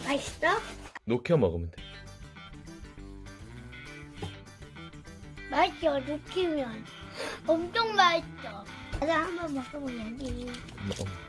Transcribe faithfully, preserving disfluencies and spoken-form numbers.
맛있어? 녹여 먹으면 돼. 맛있어, 녹이면. 엄청 맛있어. 나도 한번 먹어보야지. 먹어.